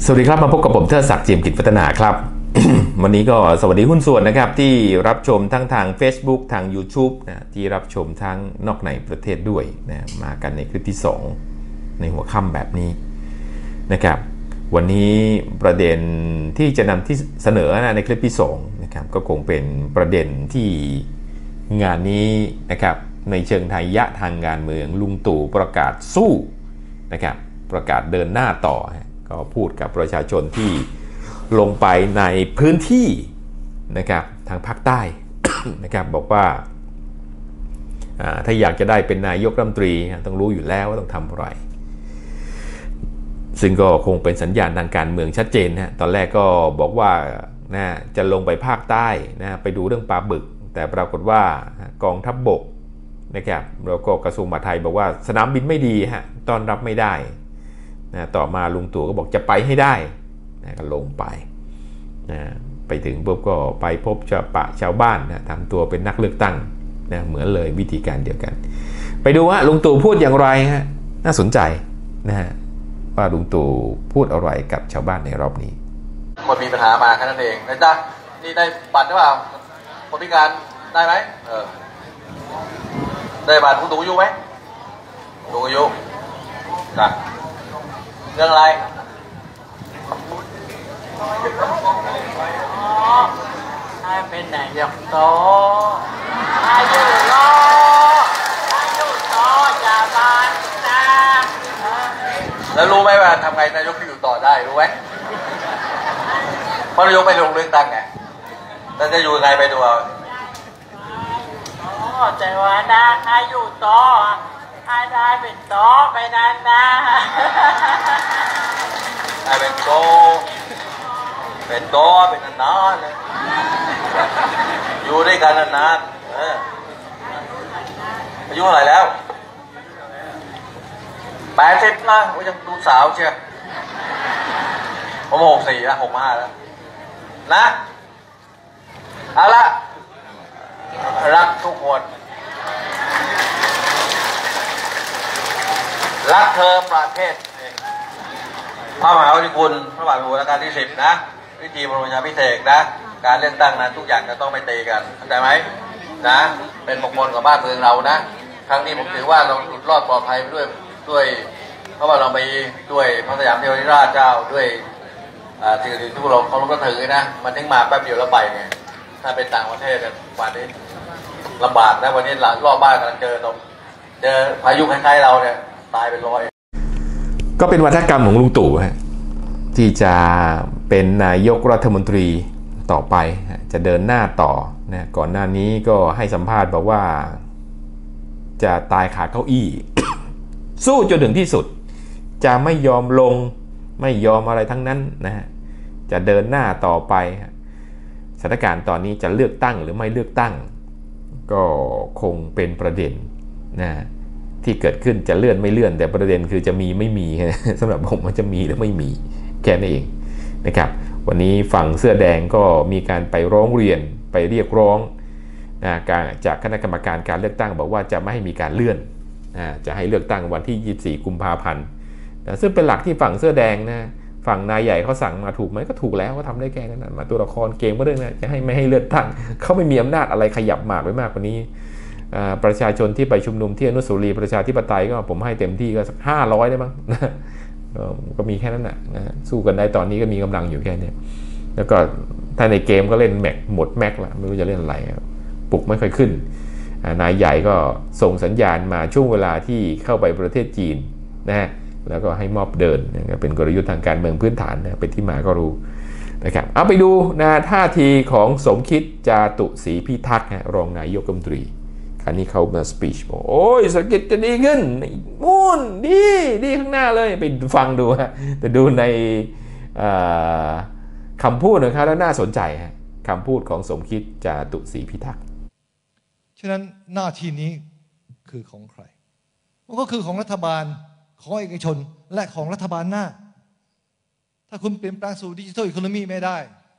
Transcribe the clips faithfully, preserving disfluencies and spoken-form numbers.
สวัสดีครับมาพบกับผมเทิดศักดิ์เจียมกิจพัฒนาครับ วันนี้ก็สวัสดีหุ้นส่วนนะครับที่รับชมทั้งทาง Facebook ทาง YouTube นะที่รับชมทั้งนอกในประเทศด้วยนะมากันในคลิปที่สองในหัวค่ำแบบนี้นะครับวันนี้ประเด็นที่จะนำที่เสนอนะในคลิปที่สองนะครับก็คงเป็นประเด็นที่งานนี้นะครับในเชิงไทยยะทางการเมืองลุงตู่ประกาศสู้นะครับประกาศเดินหน้าต่อก็พูดกับประชาชนที่ลงไปในพื้นที่นะครับทางภาคใต้ นะครับบอกว่าถ้าอยากจะได้เป็นนายกรัฐมนตรีต้องรู้อยู่แล้วว่าต้องทำอะไรซึ่งก็คงเป็นสัญญาณทางการเมืองชัดเจนนะตอนแรกก็บอกว่านะจะลงไปภาคใต้นะไปดูเรื่องปลาบึกแต่ปรากฏว่ากองทัพบกนะครับแล้วก็กระทรวงมหาดไทยบอกว่าสนามบินไม่ดีฮะต้อนรับไม่ได้นะต่อมาลุงตู่ก็บอกจะไปให้ได้นะก็ลงไปนะไปถึงปุ๊บก็ไปพบชาวปะชาวบ้านนะทำตัวเป็นนักเลือกตั้งนะเหมือนเลยวิธีการเดียวกันไปดูว่าลุงตู่พูดอย่างไรฮะน่าสนใจนะฮะว่าลุงตู่พูดอะไรกับชาวบ้านในรอบนี้คนมีปัญหามาแค่นั้นเองนะจ๊ะนี่ได้บัตรหรือเปล่าคนพิการได้ไหมเออได้บัตรผู้สูงอายุไหมสูงอายุจ้ะเรื่องอะไรให้เป็นนายกโตอายุรออายุโตอย่าบานนะแล้วรู้ไหมว่าทำไงนายกที่อยู่ต่อได้รู้ไหมเพราะนายกไปลงเลือกตั้งไงแล้วจะอยู่ไงไปดูเอาใจว่านะอายุโตให้ได้เป็นโตไปนานนะได้เป็นโตเป็นโตเป็นนานๆเลยอยู่ด้วยกันนานๆเอออายุเท่าไหร่แล้วแปดสิบนะโอ้ยังดูสาวเชียวผมหกสี่แล้วหกห้าแล้วนะเอาละรักทุกคนรักเธอประเทศพระมหากรุณาธิคุณพระบาทสมเด็จรัชกาลที่สิบนะพิธีบรมราชาภิเษกนะการเลือกตั้งนั้นทุกอย่างจะต้องไม่ตีกันเข้าใจไหมนะเป็นมงคลกับบ้านเมืองเรานะครั้งนี้ผมถือว่าเราหลุดรอดปลอดภัยด้วยด้วยเพราะว่าเราไปด้วยพระสยามเทวราชเจ้าด้วยสิ่งอื่นที่เราเขาก็ถือนะมันทิ้งมาแป๊บเดียวแล้วไปไงถ้าเป็นต่างประเทศเนี่ยวันนี้ลำบากนะวันนี้หลังรอบบ้านกำลังเจอตรงเจอพายุคล้ายๆเราเนี่ยตายเป็นร้อยก็เป็นวัฒกรรมของลุงตู่ฮะที่จะเป็นนายกรัฐมนตรีต่อไปจะเดินหน้าต่อนะก่อนหน้านี้ก็ให้สัมภาษณ์บอกว่าจะตายขาเก้าอี้ สู้จนถึงที่สุดจะไม่ยอมลงไม่ยอมอะไรทั้งนั้นนะฮะจะเดินหน้าต่อไปสถานการณ์ตอนนี้จะเลือกตั้งหรือไม่เลือกตั้งก็คงเป็นประเด็นนะที่เกิดขึ้นจะเลื่อนไม่เลื่อนแต่ประเด็นคือจะมีไม่มีสำหรับผมมันจะมีหรือไม่มีแค่นั้นเองนะครับวันนี้ฝั่งเสื้อแดงก็มีการไปร้องเรียนไปเรียกร้องนะการจากคณะกรรมการการเลือกตั้งบอกว่าจะไม่ให้มีการเลื่อนนะจะให้เลือกตั้งวันที่ยี่สิบสี่กุมภาพันธ์นะซึ่งเป็นหลักที่ฝั่งเสื้อแดงนะฝั่งนายใหญ่เขาสั่งมาถูกไหมก็ถูกแล้วก็ทำได้แค่นั้นมาตัวละครเกมก็เรื่องนั้นจะให้ไม่ให้เลือกตั้งเขาไม่มีอำนาจอะไรขยับหมากไว้มากกว่านี้ประชาชนที่ไปชุมนุมที่อนุสาวรีย์ประชาธิปไตยก็ผมให้เต็มที่ก็สักห้าร้อยได้มั้งก็มีแค่นั้นนะสู้กันได้ตอนนี้ก็มีกำลังอยู่แค่นี้แล้วก็ถ้าในเกมก็เล่นแม็กหมดแม็กละไม่รู้จะเล่นอะไรปลุกไม่ค่อยขึ้นนายใหญ่ก็ส่งสัญญาณมาช่วงเวลาที่เข้าไปประเทศจีนนะแล้วก็ให้มอบเดินเป็นกลยุทธ์ทางการเมืองพื้นฐานนะเป็นที่มาก็รู้นะครับเอาไปดูนะท่าทีของสมคิดจาตุศรีพิทักษ์รองนายกรัฐมนตรีคราวนี้เขามาสปีชบอกโอ้ยเศรษฐกิจจะดีขึ้นมุ่นดีดีข้างหน้าเลยไปฟังดูฮะแต่ดูในคำพูดนะครับแล้วน่าสนใจฮะคำพูดของสมคิดจาตุศรีพิทักษ์ฉะนั้นหน้าที่นี้คือของใครมันก็คือของรัฐบาลของเอกชนและของรัฐบาลหน้าถ้าคุณเปลี่ยนแปลงสู่ดิจิทัลอีโคโนมีไม่ได้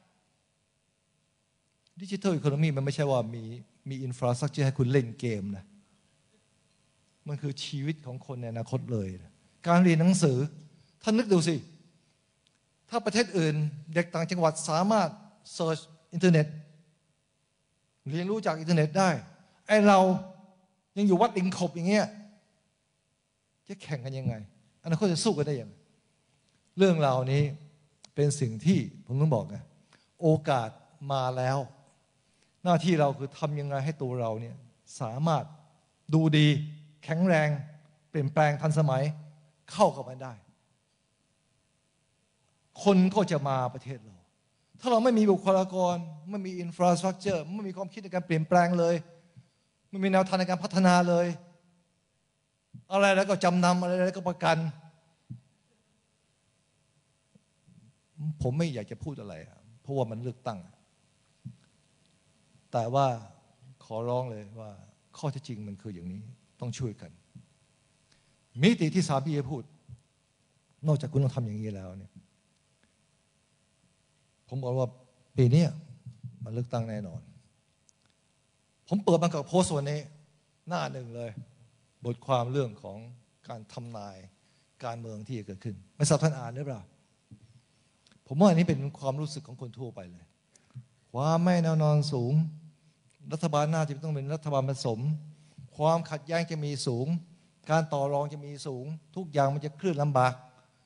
ดิจิทัลอีโคโนมีมันไม่ใช่ว่ามีมีอินฟราสตรัคเจอร์ให้คุณเล่นเกมนะมันคือชีวิตของคนในอนาคตเลยการเรียนหนังสือท่านนึกดูสิ ถถ้าประเทศอื่นเด็กต่างจังหวัดสามารถเซิร์ชอินเทอร์เน็ตเรียนรู้จากอินเทอร์เน็ตได้ไอ้เรายังอยู่วัดลิงขบอย่างเงี้ยจะแข่งกันยังไงอนาคตจะสู้กันได้ยังไงเรื่องราวนี้เป็นสิ่งที่ผมต้องบอกไงโอกาสมาแล้วหน้าที่เราคือทำยังไงให้ตัวเราเนี่ยสามารถดูดีแข็งแรงเปลี่ยนแปลงทันสมัยเข้ากับมันได้คนก็จะมาประเทศเราถ้าเราไม่มีบุคลากรไม่มีอินฟราสตรักเจอร์ไม่มีความคิดในการเปลี่ยนแปลงเลยไม่มีแนวทางในการพัฒนาเลยอะไรแล้วก็จำนำอะไรแล้วก็ประกันผมไม่อยากจะพูดอะไรเพราะว่ามันเลือกตั้งแต่ว่าขอร้องเลยว่าข้อเท็จจริงมันคืออย่างนี้ต้องช่วยกันมิติที่สามพี่จะพูดนอกจากคุณต้องทำอย่างนี้แล้วเนี่ยผมบอกว่าปีนี้มันเลือกตั้งแน่นอนผมเปิดมากับโพสต์วันนี้หน้าหนึ่งเลยบทความเรื่องของการทำนายการเมืองที่จะเกิดขึ้นไม่ทราบท่านอ่านหรือเปล่าผมว่าอันนี้เป็นความรู้สึกของคนทั่วไปเลยความไม่แน่นอนสูงรัฐบาลหน้าจะต้องเป็นรัฐบาลผสมความขัดแย้งจะมีสูงการต่อรองจะมีสูงทุกอย่างมันจะเคลื่อนลำบาก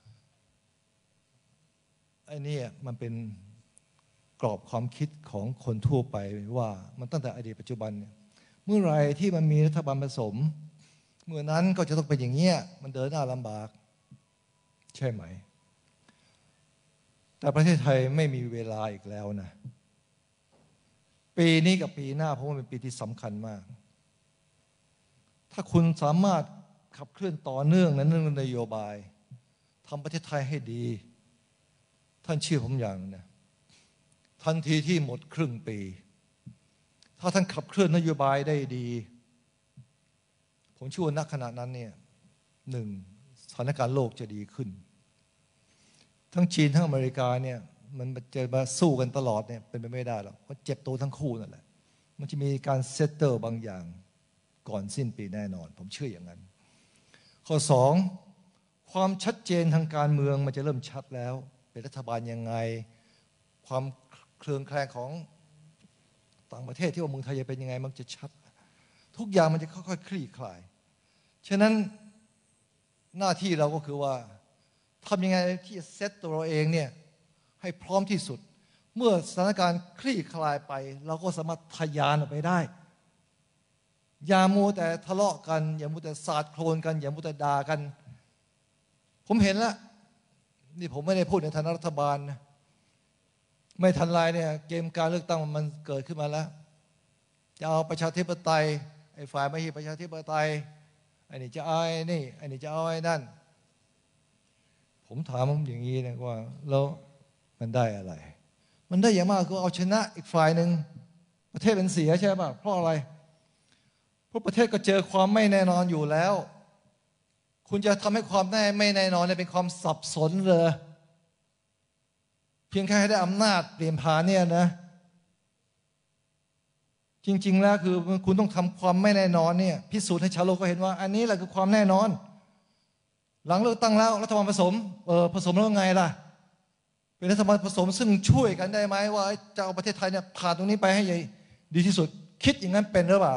ไอ้นี่มันเป็นกรอบความคิดของคนทั่วไปว่ามันตั้งแต่อดีตปัจจุบันเนี่ยเมื่อไรที่มันมีรัฐบาลผสมเมื่อนั้นก็จะต้องเป็นอย่างเงี้ยมันเดินหน้าลำบากใช่ไหมแต่ประเทศไทยไม่มีเวลาอีกแล้วนะปีนี้กับปีหน้าเพราะว่าเป็นปีที่สำคัญมากถ้าคุณสามารถขับเคลื่อนต่อเนื่องในเรื่องนโยบายทำประเทศไทยให้ดีท่านเชื่อผมอย่างนะทันทีที่หมดครึ่งปีถ้าท่านขับเคลื่อนนโยบายได้ดีผมเชื่อว่าณขณะนั้นเนี่ยหนึ่งสถานการณ์โลกจะดีขึ้นทั้งจีนทั้งอเมริกาเนี่ยมันจะมาสู้กันตลอดเนี่ยเป็นไปไม่ได้หรอกเพราะเจ็บตัวทั้งคู่นั่นแหละมันจะมีการเซตเตอร์บางอย่างก่อนสิ้นปีแน่นอนผมเชื่ออย่างนั้นข้อสองความชัดเจนทางการเมืองมันจะเริ่มชัดแล้วเป็นรัฐบาลยังไงความเครืองแคลงของต่างประเทศที่ว่าเมืองไทยจะเป็นยังไงมันจะชัดทุกอย่างมันจะค่อยๆคลี่คลายฉะนั้นหน้าที่เราก็คือว่าทำยังไงที่จะเซตตัวเราเองเนี่ยให้พร้อมที่สุดเมื่อสถานการณ์คลี่คลายไปเราก็สามารถทะยานออกไปได้อย่ามัวแต่ทะเลาะกันอย่ามัวแต่สาดโคลนกันอย่ามัวแต่ด่ากันผมเห็นแล้วนี่ผมไม่ได้พูดในฐานะรัฐบาลนะไม่ทันไรเนี่ยเกมการเลือกตั้งมันเกิดขึ้นมาแล้วจะเอาประชาธิปไตยไอ้ฝ่ายไม่ใช่ประชาธิปไตยไอ้นี่จะเอาไอ้นี่ไอ้นี่จะเอาไอ้นั่นผมถามอย่างนี้นะว่าแล้วมันได้อะไรมันได้อย่างมากก็เอาชนะอีกฝ่ายหนึ่งประเทศเป็นเสียใช่ป่ะเพราะอะไรเพราะประเทศก็เจอความไม่แน่นอนอยู่แล้วคุณจะทำให้ความแน่ไม่แน่นอนเป็นความสับสนเลยเพียงแค่ให้ได้อำนาจเปลี่ยนผ่านเนี่ยนะจริงๆแล้วคือคุณต้องทำความไม่แน่นอนเนี่ยพิสูจน์ให้ชาวโลกก็เห็นว่าอันนี้แหละคือความแน่นอนหลังเลือกตั้งแล้วรัฐบาลผสมเออผสมแล้วไงล่ะเป็นรัฐบาลผสมซึ่งช่วยกันได้ไหมว่าจะเอาประเทศไทยเนี่ยผ่านตรงนี้ไปให้ดีที่สุดคิดอย่างนั้นเป็นหรือเปล่า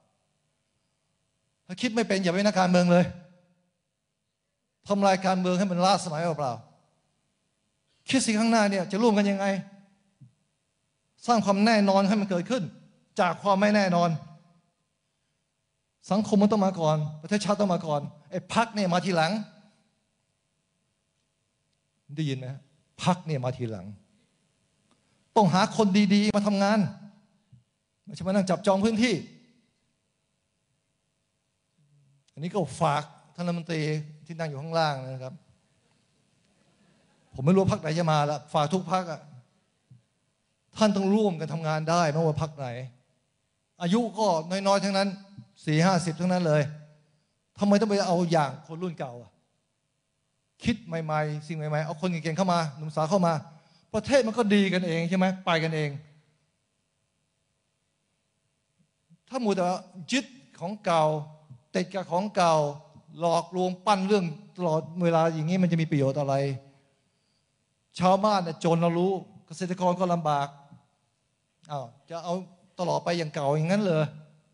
ถ้าคิดไม่เป็นอย่าไปนักการเมืองเลยทำลายการเมืองให้มันล้าสมัยเปล่าคิดสิข้างหน้าเนี่ยจะร่วมกันยังไงสร้างความแน่นอนให้มันเกิดขึ้นจากความไม่แน่นอนสังคมมันต้องมาก่อนประเทศชาติต้องมาก่อนไอ้พรรคเนี่ยมาทีหลังได้ยินไหมพรรคเนี่ยมาทีหลังต้องหาคนดีๆมาทำงานไม่ใช่มานั่งจับจองพื้นที่อันนี้ก็ฝากท่านรัฐมนตรีที่นั่งอยู่ข้างล่างนะครับผมไม่รู้พรรคไหนจะมาแล้วฝากทุกพรรคอ่ะท่านต้องร่วมกันทำงานได้ไม่ว่าพรรคไหนอายุก็น้อยๆทั้งนั้นสี่ห้าสิบทั้งนั้นเลยทำไมต้องไปเอาอย่างคนรุ่นเก่าอ่ะคิดใหม่ๆสิ่งใหม่ๆเอาคนเก่งๆเข้ามาหนุ่มสาวเข้ามาประเทศมันก็ดีกันเองใช่ไหมไปกันเองถ้ามัวแต่ยึดของเก่าติดกับของเก่าหลอกลวงปั้นเรื่องตลอดเวลาอย่างนี้มันจะมีประโยชน์อะไรชาวบ้านเนี่ยจนเรารู้เกษตรกรก็ลำบากอ้าวจะเอาตลอดไปอย่างเก่าอย่างนั้นเลย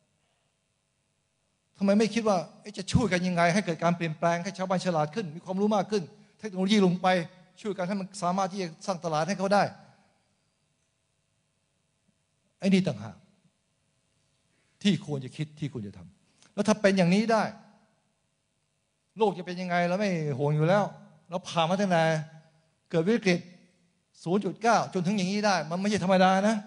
ทำไมไม่คิดว่าจะช่วยกันยังไงให้เกิดการเปลี่ยนแปลงให้ชาวบ้านฉลาดขึ้นมีความรู้มากขึ้นเทคโนโลยีลงไปช่วยกันให้มันสามารถที่จะสร้างตลาดให้เขาได้ไอ้นี่ต่างหากที่ควรจะคิดที่ควรจะทำแล้วถ้าเป็นอย่างนี้ได้โลกจะเป็นยังไงเราไม่ห่วงอยู่แล้วเราผ่านมาตั้งแต่เกิดวิกฤต ศูนย์จุดเก้า จนถึงอย่างนี้ได้มันไม่ใช่ธรรมดานะ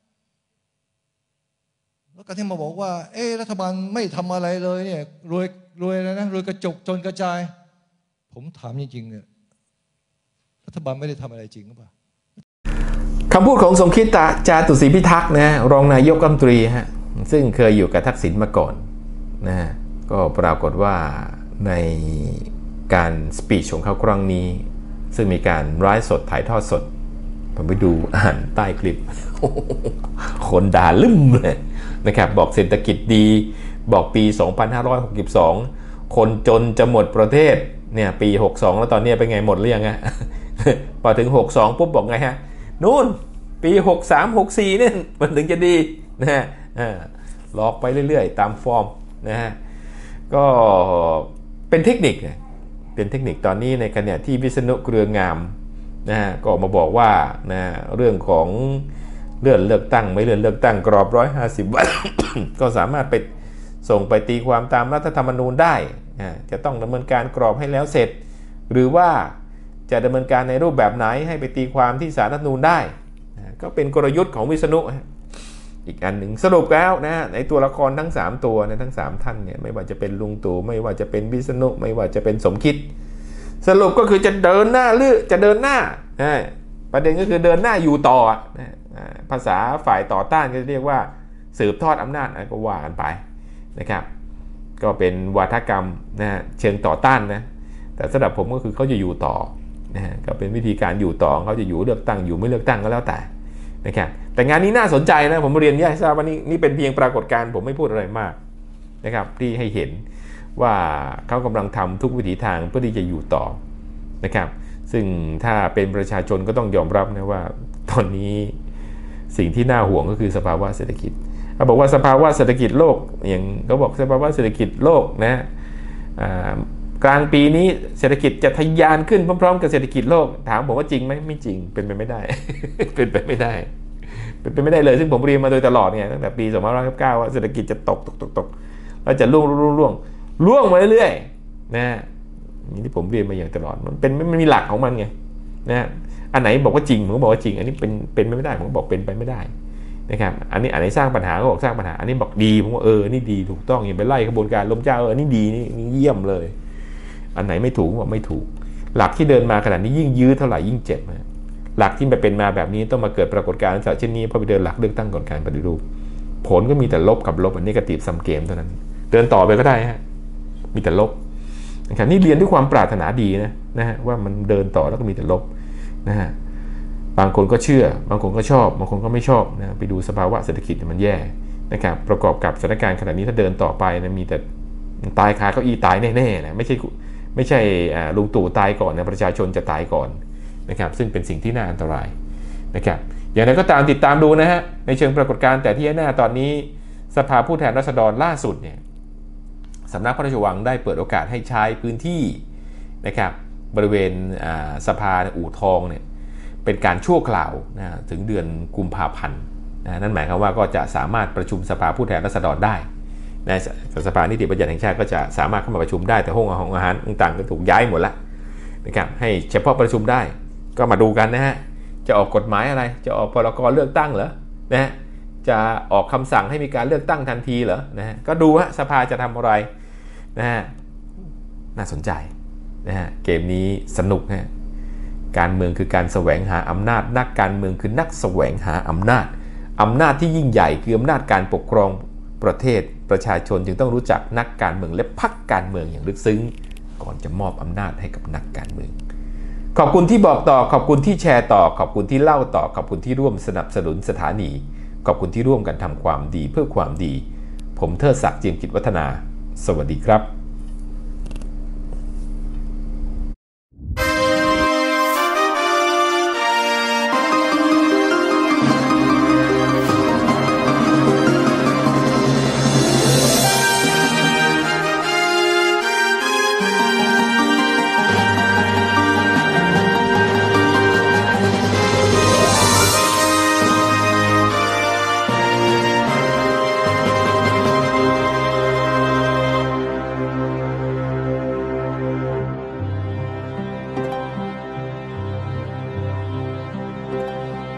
แล้วการที่มาบอกว่าเอ๊ะรัฐบาลไม่ทำอะไรเลยเนี่ยรวยรวยแล้วนะรวยกระจุกจนกระจายผมถามจริงๆเนี่ยรัฐบาลไม่ได้ทำอะไรจริงหรือเปล่าคำพูดของสมคิดจาตุศรีพิทักษ์นะรองนายกรัฐมนตรีฮะซึ่งเคยอยู่กับทักษิณมาก่อนนะก็ปรากฏว่าในการสปีชของเขาครั้งนี้ซึ่งมีการไลฟ์สดถ่ายทอดสดผมไปดูอ่านใต้คลิปคนด่าลืมเลยนะครับบอกเศรษฐกิจดีบอกปีสองพันห้าร้อยหกสิบสองคนจนจะหมดประเทศเนี่ยปีหกสิบสองแล้วตอนนี้เป็นไงหมดหรือยังฮะ พอถึงหกสิบสองปุ๊บบอกไงฮะนู่นปีหกสิบสาม หกสิบสี่เนี่ยมันถึงจะดีนะฮะหลอกไปเรื่อยๆตามฟอร์มนะฮะก็เป็นเทคนิคเป็นเทคนิคตอนนี้ในขณะที่วิษณุเครืองามนะฮะก็มาบอกว่านะเรื่องของเลื่อนเลือกตั้งไม่เลื่อนเลือกตั้งกรอบหนึ่งร้อยห้าสิบวัน ก็สามารถไปส่งไปตีความตามรัฐธรรมนูญได้จะต้องดำเนินการกรอบให้แล้วเสร็จหรือว่าจะดำเนินการในรูปแบบไหนให้ไปตีความที่ศาลรัฐธรรมนูญได้ก็เป็นกลยุทธ์ของวิษณุอีกอันหนึ่งสรุปแล้วนะในตัวละครทั้งสามตัวนะทั้งสามท่านเนี่ยไม่ว่าจะเป็นลุงตู่ไม่ว่าจะเป็นวิษณุไม่ว่าจะเป็นสมคิดสรุปก็คือจะเดินหน้าหรือจะเดินหน้าประเด็นก็คือเดินหน้าอยู่ต่อภาษาฝ่ายต่อต้านก็เรียกว่าสืบทอดอำนาจก็ว่ากันไปนะครับก็เป็นวาทกรรมนะเชิงต่อต้านนะแต่สำหรับผมก็คือเขาจะอยู่ต่อนะก็เป็นวิธีการอยู่ต่อเขาจะอยู่เลือกตั้งอยู่ไม่เลือกตั้งก็แล้วแต่นะครับแต่งานนี้น่าสนใจนะผมเรียนให้ทราบว่านี่นี่เป็นเพียงปรากฏการณ์ผมไม่พูดอะไรมากนะครับที่ให้เห็นว่าเขากำลังทำทุกวิถีทางเพื่อที่จะอยู่ต่อนะครับซึ่งถ้าเป็นประชาชนก็ต้องยอมรับนะว่าตอนนี้สิ่งที่น่าห่วงก็คือสภาวะเศรษฐกิจเขาบอกว่าสภาวะเศรษฐกิจโลกอย่างเขาบอกสภาวะเศรษฐกิจโลกนะกลางปีนี้เศรษฐกิจจะทะยานขึ้นพร้อมๆกับเศรษฐกิจโลกถามผมว่าจริงไหมไม่จริงเป็นไปไม่ได้ เป็นไปไม่ได้เป็นไปไม่ได้เลยซึ่งผมเรียนมาโดยตลอดเนี่ยตั้งแต่ปีสองพันห้าร้อยเก้าว่าเศรษฐกิจจะตกตกตกตกแล้วจะล่วงล่วงล่วงล่วงมาเรื่อยๆนะนี่ที่ผมเรียนมาอย่างตลอดมันเป็นมันมีหลักของมันไงนะอันไหนบอกว่าจริงผมก็บอกว่าจริงอันนี้เป็นเป็นไม่ได้ผมก็บอกเป็นไปไม่ได้นะครับอันนี้อันไหนสร้างปัญหาก็บอกสร้างปัญหาอันนี้บอกดีผมว่าเออนี่ดีถูกต้องอย่าไปไล่กระบวนการล้มเจ้าเออนี่ดีนี่เยี่ยมเลยอันไหนไม่ถูกบอกไม่ถูกหลักที่เดินมาขนาดนี้ยิ่งยื้อเท่าไหร่ยิ่งเจ็บนะหลักที่ไปเป็นมาแบบนี้ต้องมาเกิดปรากฏการณ์เช่นนี้พอไปเดินหลักเลือกตั้งก่อนการปฏิรูปผลก็มีแต่ลบกับลบอันนี้กระติบซัมเกมเท่านั้นเดินต่อไปก็ได้ฮะมีแต่ลบนะครับนี่เรียนด้วยความปรารถนาดีนะนะฮะว่ามันเดินต่อแล้วก็มีแต่ลบนะฮะบางคนก็เชื่อบางคนก็ชอบบางคนก็ไม่ชอบนะไปดูสภาวะเศรษฐกิจมันแย่นะครับประกอบกับสถานการณ์ขณะนี้ถ้าเดินต่อไปนะมีแต่ตายคาเก้าอี้ตายแน่ๆนะไม่ใช่ไม่ใช่ลุงตู่ตายก่อนนะประชาชนจะตายก่อนนะครับซึ่งเป็นสิ่งที่น่าอันตรายนะครับอย่างไรก็ตามติดตามดูนะฮะในเชิงปรากฏการณ์แต่ที่แน่ตอนนี้สภาผู้แทนราษฎรล่าสุดเนี่ยสำนักพระราชวังได้เปิดโอกาสให้ใช้พื้นที่นะครับบริเวณสภาอู่ทองเนี่ยเป็นการชั่วคราวนะถึงเดือนกุมภาพันธ์นะนั่นหมายความว่าก็จะสามารถประชุมสภาผู้แทนราษฎรได้นะสภานิติบัญญัติแห่งชาติก็จะสามารถเข้ามาประชุมได้แต่ห้องอาหารต่างๆก็ถูกย้ายหมดแล้วนะครับให้เฉพาะประชุมได้ก็มาดูกันนะฮะจะออกกฎหมายอะไรจะออกพรกเลือกตั้งเหรอนะฮะจะออกคำสั่งให้มีการเลือกตั้งทันทีเหรอนะฮะก็ดูฮะสภาจะทำอะไรนะฮะน่าสนใจนะฮะเกมนี้สนุกฮะการเมืองคือการแสวงหาอำนาจนักการเมืองคือนักแสวงหาอำนาจอำนาจที่ยิ่งใหญ่คืออำนาจการปกครองประเทศประชาชนจึงต้องรู้จักนักการเมืองและพรรคการเมืองอย่างลึกซึ้งก่อนจะมอบอำนาจให้กับนักการเมืองขอบคุณที่บอกต่อขอบคุณที่แชร์ต่อขอบคุณที่เล่าต่อขอบคุณที่ร่วมสนับสนุนสถานีขอบคุณที่ร่วมกันทำความดีเพื่อความดีผมเทิดศักดิ์ เจียมกิจวัฒนาสวัสดีครับ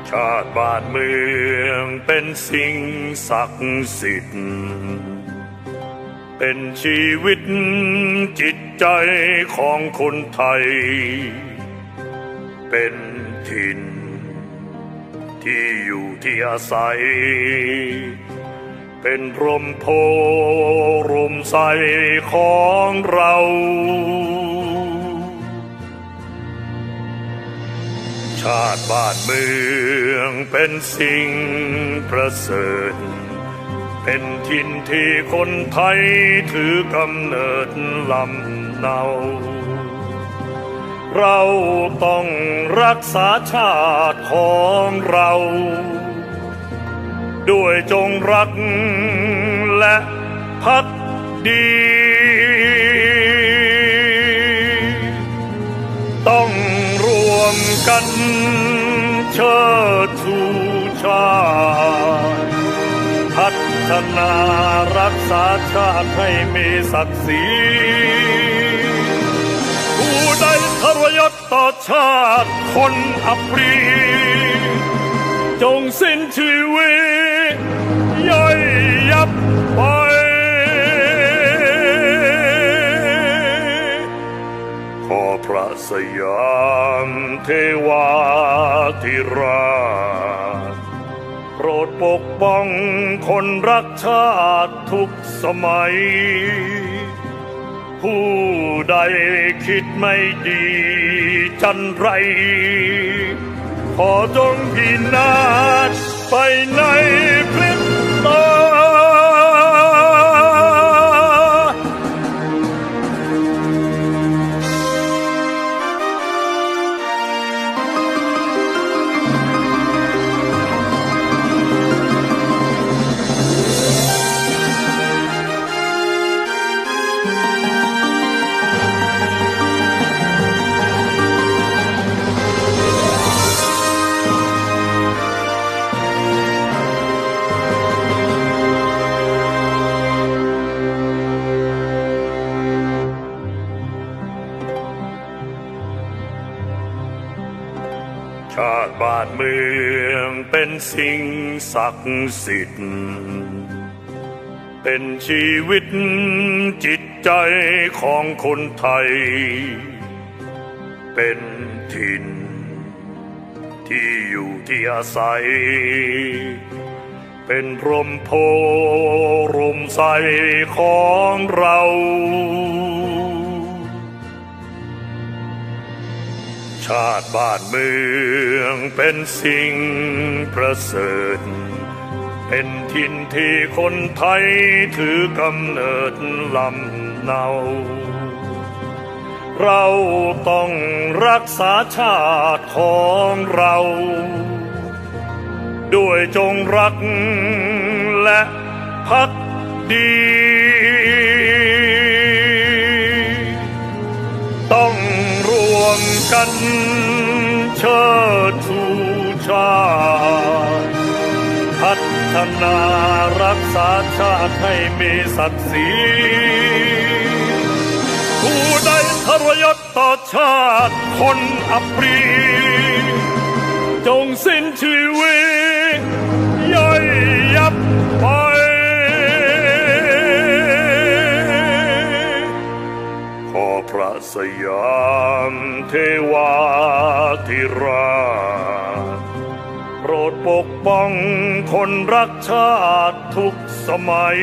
ชาติบ้านเมืองเป็นสิ่งศักดิ์สิทธิ์เป็นชีวิตจิตใจของคนไทยเป็นถิ่นที่อยู่ที่อาศัยเป็นร่มโพร่มใสของเราชาติบ้านเมืองเป็นสิ่งประเสริฐเป็นถิ่นที่คนไทยถือกำเนิดลำเนาเราต้องรักษาชาติของเราด้วยจงรักและภักดีต้องรวมกันเชิดชูชาติพัฒนารักษาชาติให้มีศักดิ์ศรีผู้ใดทรยศต่อชาติคนอัปรีจงสิ้นชีวิตย่อยยับไปขอพระสยามเทวาธิราชโปรดปกป้องคนรักชาติทุกสมัยผู้ใดคิดไม่ดีจันไรขอจงพินาศไปในพริบตาชาติบ้านเมืองเป็นสิ่งศักดิ์สิทธิ์เป็นชีวิตจิตใจของคนไทยเป็นถิ่นที่อยู่ที่อาศัยเป็นร่มโพร่มใสของเราชาติบ้านเมืองเป็นสิ่งประเสริฐเป็นถิ่นที่คนไทยถือกำเนิดลำเนาเราต้องรักษาชาติของเราด้วยจงรักและภักดีต้องรวมกันเชิดชูชาติพัฒนารักษาชาติให้มีศักดิ์ศรีผู้ใดทรยศต่อชาติคนอัปรีจงสิ้นชีวิตย่อยยับไปขอพระสยามเทวาธิราชโปรดปกป้องคนรักชาติทุกสมัย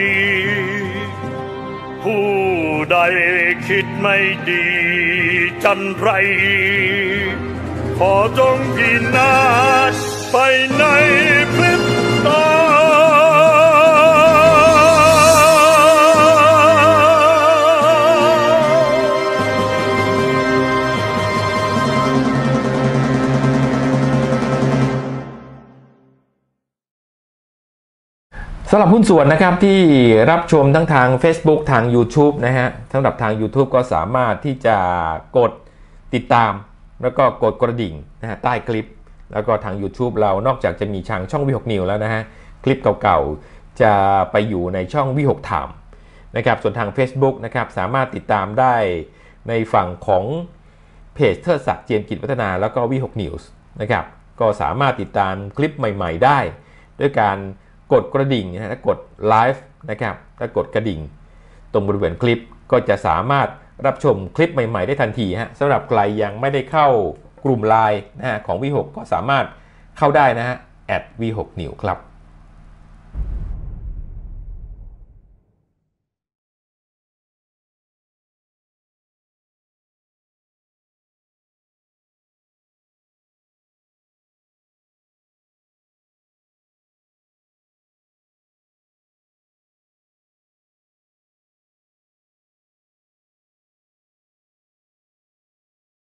ผู้ใดคิดไม่ดีจันไรขอจงพินาศไปในพริบตาสำหรับหุ้นส่วนนะครับที่รับชมทั้งทาง Facebook ทาง YouTube นะฮะสำหรับทาง YouTube ก็สามารถที่จะกดติดตามแล้วก็กดกระดิ่งนะฮะใต้คลิปแล้วก็ทาง YouTube เรานอกจากจะมีทางช่องวิหกนิวแล้วนะฮะคลิปเก่าๆจะไปอยู่ในช่องวิหกไทม์นะครับส่วนทาง Facebook นะครับสามารถติดตามได้ในฝั่งของเพจเทิดศักดิ์เจียมกิจวัฒนาแล้วก็วิหกนิวส์นะครับก็สามารถติดตามคลิปใหม่ๆได้ด้วยการกดกระดิ่งนะฮะและกดไลฟ์นะครับและกดกระดิ่งตรงบริเวณคลิปก็จะสามารถรับชมคลิปใหม่ๆได้ทันทีฮะสำหรับใครยังไม่ได้เข้ากลุ่มไลน์นะฮะของ วี หก ก็สามารถเข้าได้นะฮะ แอท วี หก นิวส์ ครับ